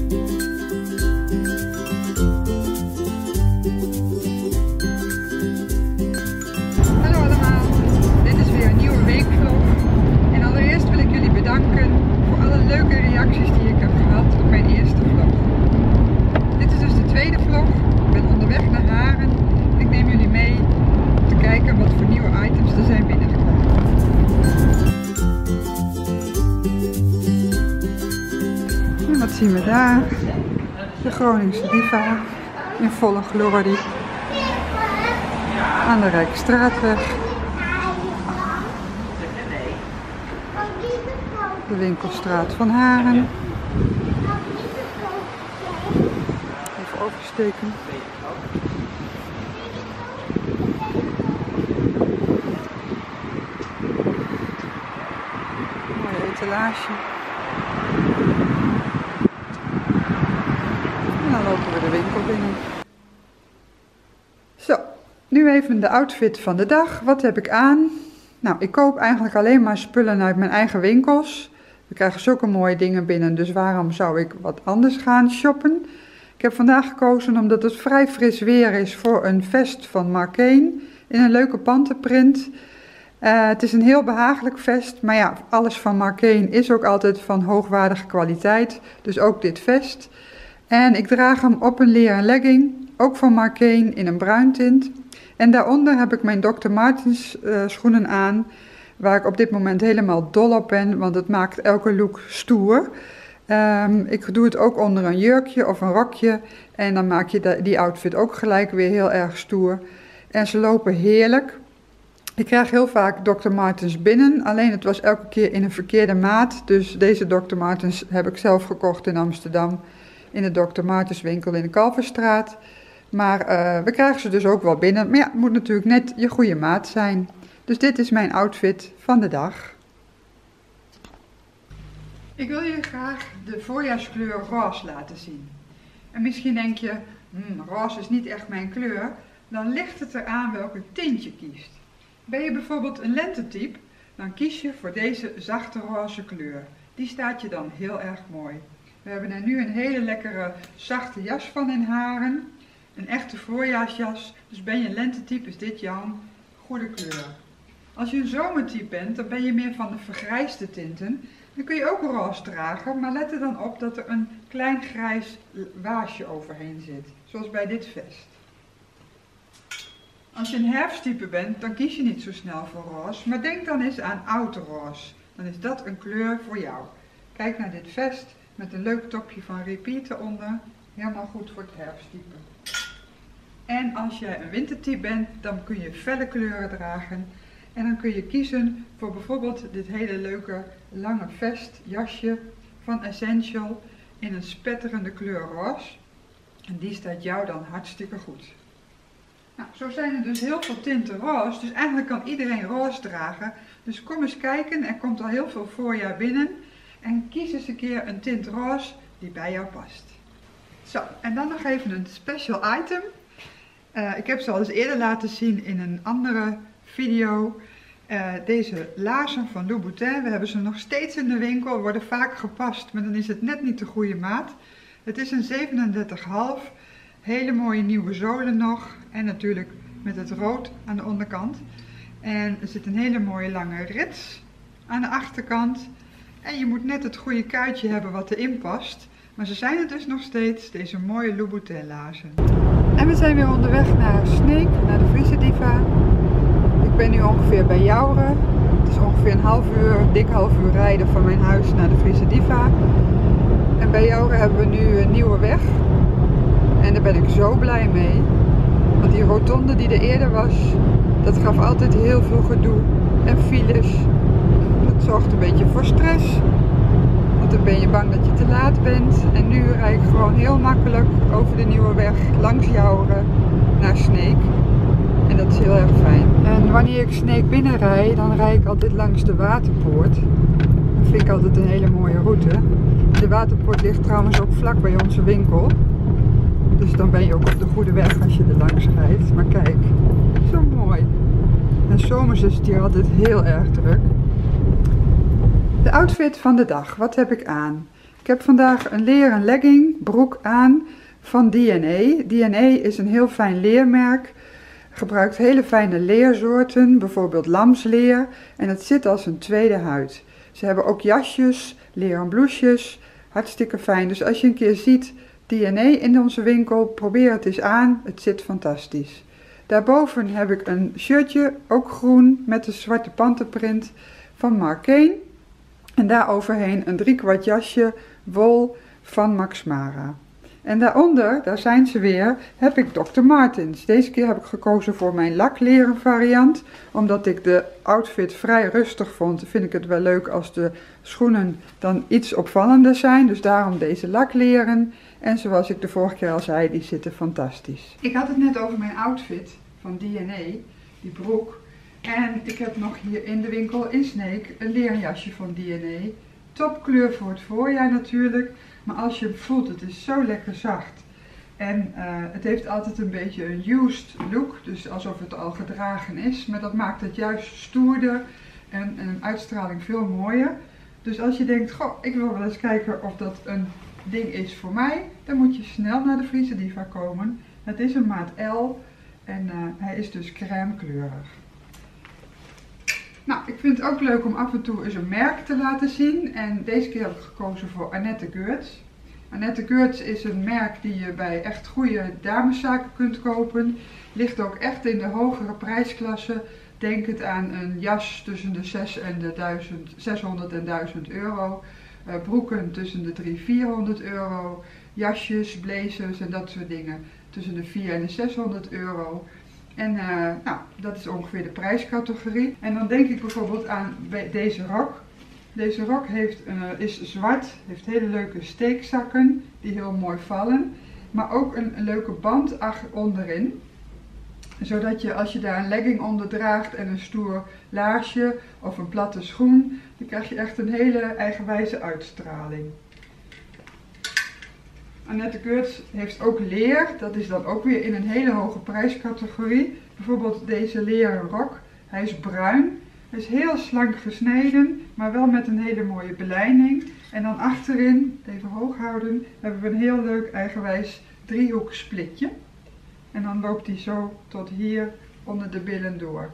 Hallo allemaal, dit is weer een nieuwe weekvlog. En allereerst wil ik jullie bedanken voor alle leuke reacties die ik heb gehad op mijn eerste vlog. Dit is dus de tweede vlog. Ik ben onderweg naar Haren. Ik neem jullie mee om te kijken wat voor nieuwe items er zijn binnengekomen. En wat zien we daar? De Groningse Diva in volle glorie. Aan de Rijksstraatweg. De winkelstraat van Haren. Even oversteken. Mooie etalage. En dan lopen we de winkel binnen. Zo, nu even de outfit van de dag. Wat heb ik aan? Nou, ik koop eigenlijk alleen maar spullen uit mijn eigen winkels. We krijgen zulke mooie dingen binnen, dus waarom zou ik wat anders gaan shoppen? Ik heb vandaag gekozen omdat het vrij fris weer is voor een vest van Markeen in een leuke panterprint. Het is een heel behagelijk vest, maar ja, alles van Markeen is ook altijd van hoogwaardige kwaliteit, dus ook dit vest. En ik draag hem op een leren legging, ook van Markeen in een bruin tint. En daaronder heb ik mijn Dr. Martens schoenen aan, waar ik op dit moment helemaal dol op ben, want het maakt elke look stoer. Ik doe het ook onder een jurkje of een rokje en dan maak je die outfit ook gelijk weer heel erg stoer. En ze lopen heerlijk. Ik krijg heel vaak Dr. Martens binnen, alleen het was elke keer in een verkeerde maat. Dus deze Dr. Martens heb ik zelf gekocht in Amsterdam, in de Dr. Martens winkel in de Kalverstraat. Maar we krijgen ze dus ook wel binnen. Maar ja, het moet natuurlijk net je goede maat zijn. Dus dit is mijn outfit van de dag. Ik wil je graag de voorjaarskleur roze laten zien. En misschien denk je, roze is niet echt mijn kleur. Dan ligt het eraan welke tint je kiest. Ben je bijvoorbeeld een lentetype, dan kies je voor deze zachte roze kleur. Die staat je dan heel erg mooi. We hebben er nu een hele lekkere zachte jas van in Haren. Een echte voorjaarsjas, dus ben je een lentetype is dit jouw goede kleur. Als je een zomertype bent, dan ben je meer van de vergrijsde tinten. Dan kun je ook roze dragen, maar let er dan op dat er een klein grijs waasje overheen zit. Zoals bij dit vest. Als je een herfsttype bent, dan kies je niet zo snel voor roze, maar denk dan eens aan oud roze. Dan is dat een kleur voor jou. Kijk naar dit vest met een leuk topje van Repeat eronder. Helemaal goed voor het herfsttype. En als jij een wintertype bent, dan kun je felle kleuren dragen. En dan kun je kiezen voor bijvoorbeeld dit hele leuke lange vest, jasje van Essential in een spetterende kleur roze. En die staat jou dan hartstikke goed. Nou, zo zijn er dus heel veel tinten roze, dus eigenlijk kan iedereen roze dragen. Dus kom eens kijken, er komt al heel veel voorjaar binnen. En kies eens een keer een tint roze die bij jou past. Zo, en dan nog even een special item. Ik heb ze al eens eerder laten zien in een andere video. Deze laarzen van Louboutin, we hebben ze nog steeds in de winkel, worden vaak gepast, maar dan is het net niet de goede maat. Het is een 37,5, hele mooie nieuwe zolen nog en natuurlijk met het rood aan de onderkant. En er zit een hele mooie lange rits aan de achterkant. En je moet net het goede kuitje hebben wat erin past. Maar ze zijn er dus nog steeds, deze mooie Louboutin laarzen. En we zijn weer onderweg naar Sneek, naar de Friese Diva. Ik ben nu ongeveer bij Jouren. Het is ongeveer een dik half uur rijden van mijn huis naar de Friese Diva. En bij Jouren hebben we nu een nieuwe weg. En daar ben ik zo blij mee. Want die rotonde die er eerder was, dat gaf altijd heel veel gedoe en files. Dat zorgt een beetje voor stress. Want dan ben je bang dat je te laat bent. En nu rijd ik gewoon heel makkelijk over de nieuwe weg langs Jouren naar Sneek. En dat is heel erg fijn. En wanneer ik Sneek binnenrijd, dan rijd ik altijd langs de Waterpoort. Dat vind ik altijd een hele mooie route. De Waterpoort ligt trouwens ook vlak bij onze winkel. Dus dan ben je ook op de goede weg als je er langs rijdt. Maar kijk, zo mooi. En zomers is het hier altijd heel erg druk. De outfit van de dag, wat heb ik aan? Ik heb vandaag een leren legging broek aan van DNA. DNA is een heel fijn leermerk. Gebruikt hele fijne leersoorten, bijvoorbeeld lamsleer. En het zit als een tweede huid. Ze hebben ook jasjes, leren blouses. Hartstikke fijn. Dus als je een keer ziet DNA in onze winkel, probeer het eens aan. Het zit fantastisch. Daarboven heb ik een shirtje, ook groen, met de zwarte panterprint van Markeen. En daaroverheen een 3/4 jasje wol van Max Mara. En daaronder, daar zijn ze weer, heb ik Dr. Martens. Deze keer heb ik gekozen voor mijn lakleren variant. Omdat ik de outfit vrij rustig vond, vind ik het wel leuk als de schoenen dan iets opvallender zijn. Dus daarom deze lakleren. En zoals ik de vorige keer al zei, die zitten fantastisch. Ik had het net over mijn outfit van DNA, die broek. En ik heb nog hier in de winkel in Sneek een leren jasje van DNA. Topkleur voor het voorjaar natuurlijk. Maar als je hem voelt, het is zo lekker zacht. En het heeft altijd een beetje een used look. Dus alsof het al gedragen is. Maar dat maakt het juist stoerder en een uitstraling veel mooier. Dus als je denkt, goh, ik wil wel eens kijken of dat een ding is voor mij. Dan moet je snel naar de Friese Diva komen. Het is een maat L. En hij is dus crème kleurig. Nou, ik vind het ook leuk om af en toe eens een merk te laten zien. En deze keer heb ik gekozen voor Annette Geurts. Annette Geurts is een merk die je bij echt goede dameszaken kunt kopen. Ligt ook echt in de hogere prijsklasse. Denk het aan een jas tussen de 600 en 1000 euro. Broeken tussen de 300-400 euro. Jasjes, blazers en dat soort dingen tussen de 400 en de 600 euro. En nou, dat is ongeveer de prijscategorie. En dan denk ik bijvoorbeeld aan deze rok. Deze rok is zwart, heeft hele leuke steekzakken die heel mooi vallen. Maar ook een leuke band onderin. Zodat je als je daar een legging onder draagt en een stoer laarsje of een platte schoen, dan krijg je echt een hele eigenwijze uitstraling. Annette Geurts heeft ook leer, dat is dan ook weer in een hele hoge prijscategorie. Bijvoorbeeld deze leren rok, hij is bruin, hij is heel slank gesneden, maar wel met een hele mooie belijning. En dan achterin, even hoog houden, hebben we een heel leuk eigenwijs driehoek splitje. En dan loopt hij zo tot hier onder de billen door.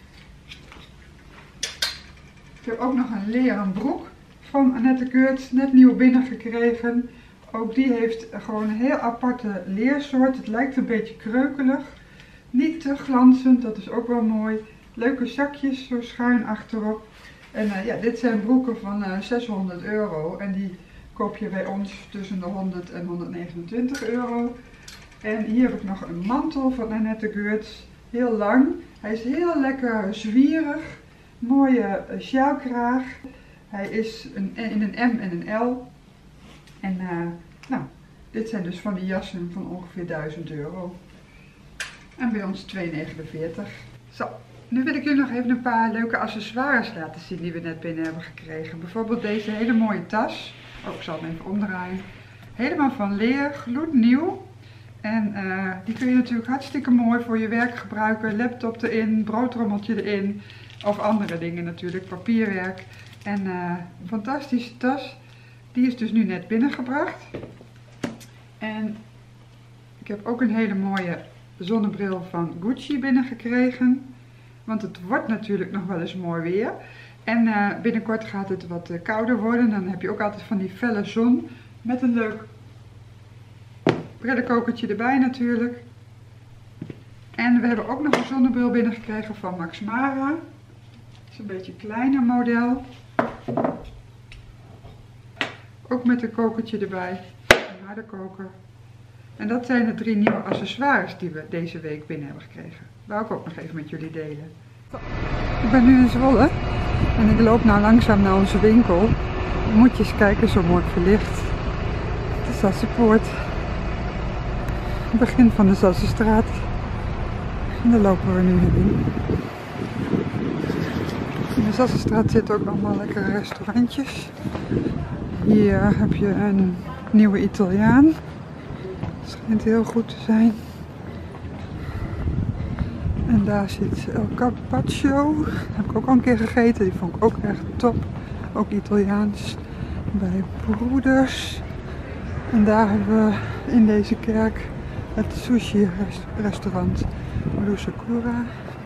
Ik heb ook nog een leren broek van Annette Geurts, net nieuw binnengekregen. Ook die heeft gewoon een heel aparte leersoort. Het lijkt een beetje kreukelig. Niet te glanzend, dat is ook wel mooi. Leuke zakjes zo schuin achterop. En ja, dit zijn broeken van 600 euro. En die koop je bij ons tussen de 100 en 129 euro. En hier heb ik nog een mantel van Annette Geurts. Heel lang. Hij is heel lekker zwierig. Mooie sjaalkraag. Hij is in een M en een L. En nou, dit zijn dus van die jassen van ongeveer 1000 euro. En bij ons 2,49. Zo, nu wil ik jullie nog even een paar leuke accessoires laten zien die we net binnen hebben gekregen. Bijvoorbeeld deze hele mooie tas. Oh, ik zal hem even omdraaien. Helemaal van leer, gloednieuw. En die kun je natuurlijk hartstikke mooi voor je werk gebruiken. Laptop erin, broodrommeltje erin. Of andere dingen natuurlijk, papierwerk. En een fantastische tas. Die is dus nu net binnengebracht. En ik heb ook een hele mooie zonnebril van Gucci binnengekregen. Want het wordt natuurlijk nog wel eens mooi weer. En binnenkort gaat het wat kouder worden. Dan heb je ook altijd van die felle zon. Met een leuk brillenkokertje erbij natuurlijk. En we hebben ook nog een zonnebril binnengekregen van Max Mara. Dat is een beetje een kleiner model. Ook met een kokertje erbij. Een harde koker. En dat zijn de 3 nieuwe accessoires die we deze week binnen hebben gekregen. Wou ik ook nog even met jullie delen. Ik ben nu in Zwolle. En ik loop nou langzaam naar onze winkel. Moet je eens kijken, zo mooi verlicht. De Sassenpoort. Het begin van de Sassenstraat. En daar lopen we nu in. In de Sassenstraat zitten ook allemaal lekkere restaurantjes. Hier heb je een nieuwe Italiaan. Het schijnt heel goed te zijn. En daar zit El Carpaccio. Dat heb ik ook al een keer gegeten. Die vond ik ook echt top. Ook Italiaans. bij Broeders. En daar hebben we in deze kerk het sushi restaurant Rusakura.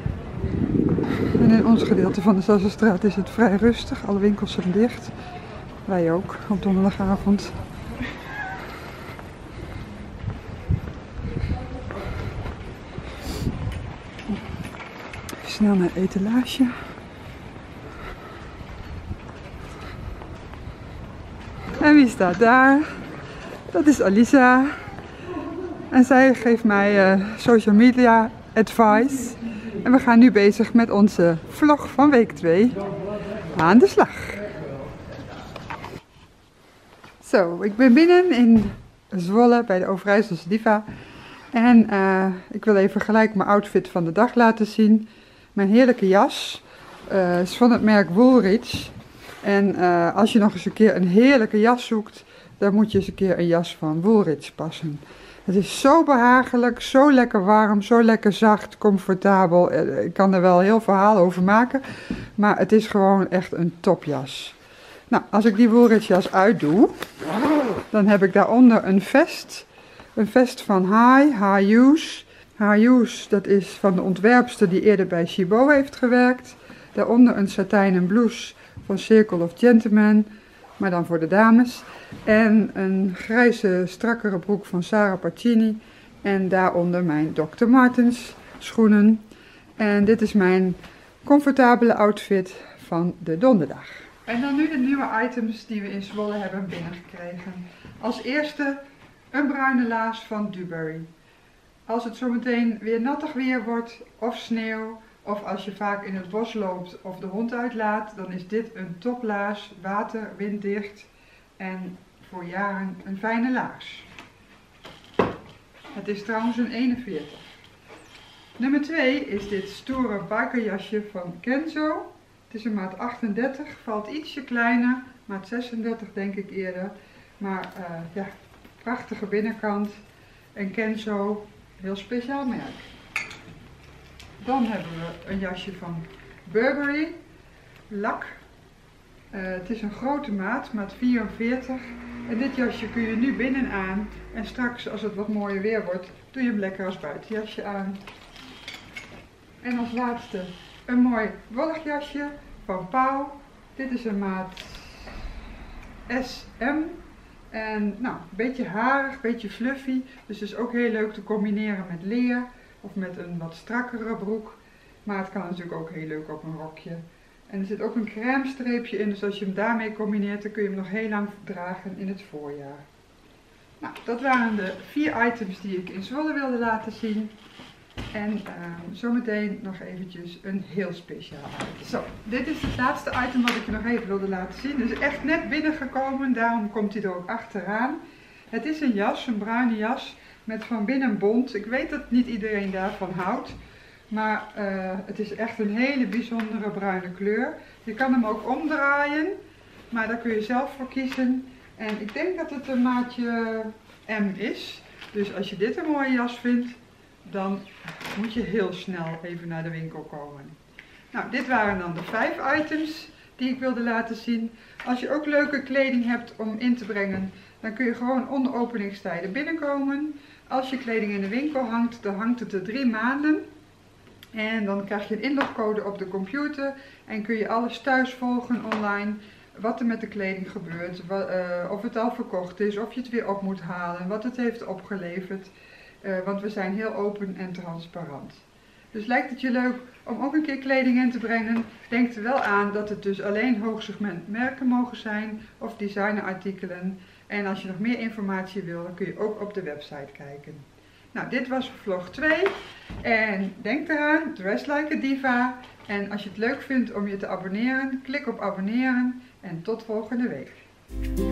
En in ons gedeelte van de Sassenstraat is het vrij rustig. Alle winkels zijn dicht. Wij ook op donderdagavond. Snel naar etalage. En wie staat daar? Dat is Alisa. En zij geeft mij social media advice. En we gaan nu bezig met onze vlog van week 2. Aan de slag. Zo, ik ben binnen in Zwolle bij de Overijsselse Diva. En ik wil even gelijk mijn outfit van de dag laten zien. Mijn heerlijke jas is van het merk Woolrich. En als je nog eens een keer een heerlijke jas zoekt, dan moet je eens een keer een jas van Woolrich passen. Het is zo behagelijk, zo lekker warm, zo lekker zacht, comfortabel. Ik kan er wel een heel verhaal over maken, maar het is gewoon echt een topjas. Nou, als ik die Woolrich jas uitdoe, dan heb ik daaronder een vest. Een vest van High-Use. High-Use, dat is van de ontwerpster die eerder bij Chibo heeft gewerkt. Daaronder een satijnen blouse van Circle of Gentleman, maar dan voor de dames. En een grijze, strakkere broek van Sarah Pacini. En daaronder mijn Dr. Martens schoenen. En dit is mijn comfortabele outfit van de donderdag. En dan nu de nieuwe items die we in Zwolle hebben binnengekregen. Als eerste een bruine laars van Duberry. Als het zometeen weer nattig weer wordt of sneeuw, of als je vaak in het bos loopt of de hond uitlaat, dan is dit een toplaars, water, winddicht en voor jaren een fijne laars. Het is trouwens een 41. Nummer 2 is dit stoere bikerjasje van Kenzo. Het is een maat 38, valt ietsje kleiner, maat 36 denk ik eerder. Maar ja, prachtige binnenkant en Kenzo, heel speciaal merk. Dan hebben we een jasje van Burberry, lak. Het is een grote maat, maat 44. En dit jasje kun je nu binnen aan. En straks, als het wat mooier weer wordt, doe je hem lekker als buitenjasje aan. En als laatste een mooi wollig jasje van Pauw. Dit is een maat SM. En nou, een beetje harig, een beetje fluffy. Dus het is ook heel leuk te combineren met leer. Of met een wat strakkere broek. Maar het kan natuurlijk ook heel leuk op een rokje. En er zit ook een crème streepje in. Dus als je hem daarmee combineert, dan kun je hem nog heel lang dragen in het voorjaar. Nou, dat waren de 4 items die ik in Zwolle wilde laten zien. En zometeen nog eventjes een heel speciaal item. Zo, dit is het laatste item wat ik je nog even wilde laten zien. Het is echt net binnengekomen, daarom komt hij er ook achteraan. Het is een jas, een bruine jas met van binnen bont. Ik weet dat niet iedereen daarvan houdt. Maar het is echt een hele bijzondere bruine kleur. Je kan hem ook omdraaien, maar daar kun je zelf voor kiezen. En ik denk dat het een maatje M is. Dus als je dit een mooie jas vindt, dan moet je heel snel even naar de winkel komen. Nou, dit waren dan de 5 items die ik wilde laten zien. Als je ook leuke kleding hebt om in te brengen, dan kun je gewoon onder openingstijden binnenkomen. Als je kleding in de winkel hangt, dan hangt het er 3 maanden. En dan krijg je een inlogcode op de computer en kun je alles thuis volgen online. Wat er met de kleding gebeurt, of het al verkocht is, of je het weer op moet halen, wat het heeft opgeleverd. Want we zijn heel open en transparant. Dus lijkt het je leuk om ook een keer kleding in te brengen? Denk er wel aan dat het dus alleen hoogsegment merken mogen zijn of designerartikelen. En als je nog meer informatie wil, dan kun je ook op de website kijken. Nou, dit was vlog 2. En denk eraan, dress like a diva. En als je het leuk vindt om je te abonneren, klik op abonneren. En tot volgende week.